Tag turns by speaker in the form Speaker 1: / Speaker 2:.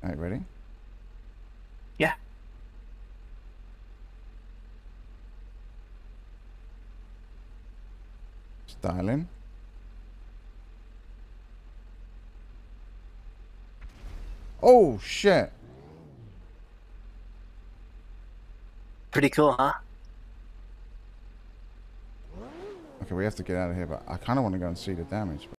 Speaker 1: Alright, ready?
Speaker 2: Yeah.
Speaker 1: Styling. Oh, shit.
Speaker 2: Pretty cool, huh?
Speaker 1: Okay, we have to get out of here, but I kind of want to go and see the damage.